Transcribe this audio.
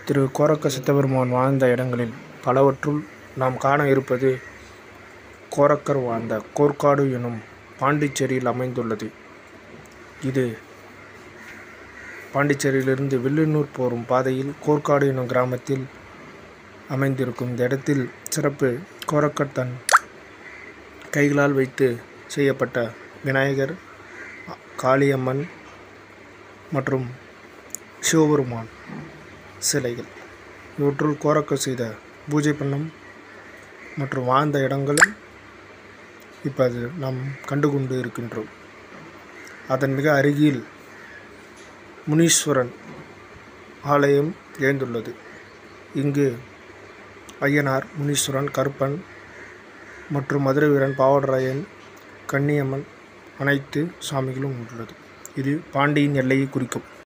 திரு கோரக்க சித்தபெருமான் வாழ்ந்த இடங்களில் பலவற்றுள் நாம் காண இருப்பது கோரக்கர் வாழ்ந்த கோர்க்காடு எனும் பாண்டிச்சேரியில் அமைந்துள்ளது. இது பாண்டிச்சேரியிலிருந்து வில்லியனூர் போகும் பாதையில் கோர்க்காடு எனும் கிராமத்தில் அமைந்திருக்கும். இந்த இடத்தில் சிறப்பு கோரக்கர் தன் கைகளால் வைத்து செய்யப்பட்ட விநாயகர், காளியம்மன் மற்றும் சிவபெருமான் சிலைகள், இவற்றுள் கோரக்கர் செய்த பூஜை பண்ணம் மற்றும் வாழ்ந்த இடங்களும் இப்போது நாம் கண்டுகொண்டு இருக்கின்றோம். அதன் மிக அருகில் முனீஸ்வரன் ஆலயம் எழுந்துள்ளது. இங்கு ஐயனார், முனீஸ்வரன், கருப்பன் மற்றும் மதுரை வீரன், பாவாடராயன், கன்னியம்மன் அனைத்து சாமிகளும் உள்ளது. இது பாண்டியின் எல்லையை குறிக்கும்.